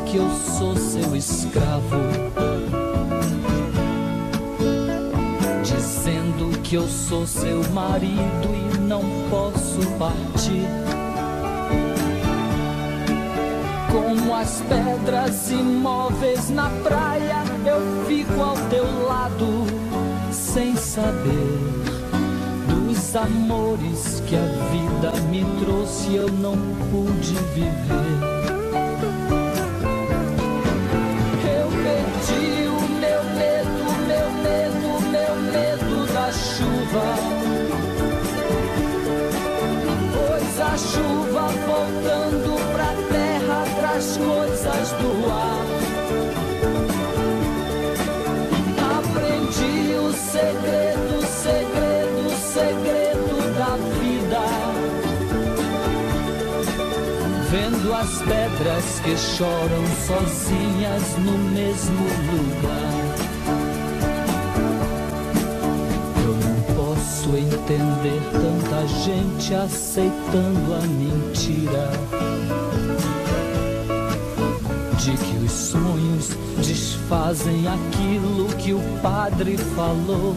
que eu sou seu escravo, dizendo que eu sou seu marido e não posso partir. Como as pedras imóveis na praia, eu fico ao teu lado, sem saber dos amores que a vida me trouxe, eu não pude viver. Eu perdi o meu medo da chuva, pois a chuva voltando pra terra traz coisas do ar. Aprendi o segredo da vida, vendo as pedras que choram sozinhas no mesmo lugar. Eu não posso entender tanta gente aceitando a mentira de que os sonhos desfazem aquilo que o padre falou.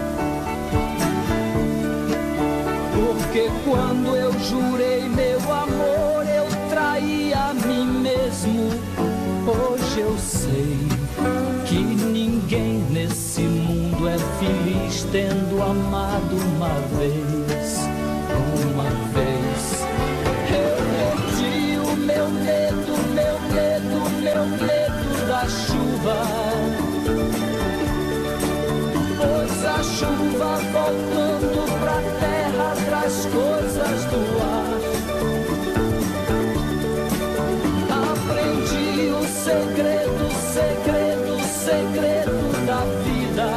Porque quando eu jurei meu amor, eu traí a mim mesmo. Hoje eu sei que ninguém nesse mundo é feliz tendo amado uma vez. Uma vez eu perdi o meu medo da chuva, pois a chuva voltando pra terra traz coisas do ar. Aprendi o segredo da vida,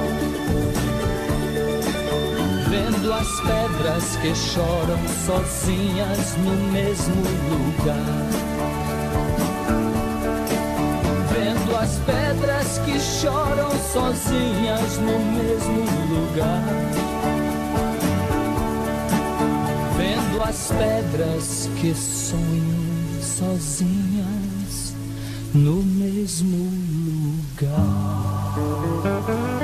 vendo as pedras que choram sozinhas no mesmo lugar. Vendo as pedras que choram sozinhas no mesmo lugar. Vendo as pedras que sonham sozinhas no mesmo lugar.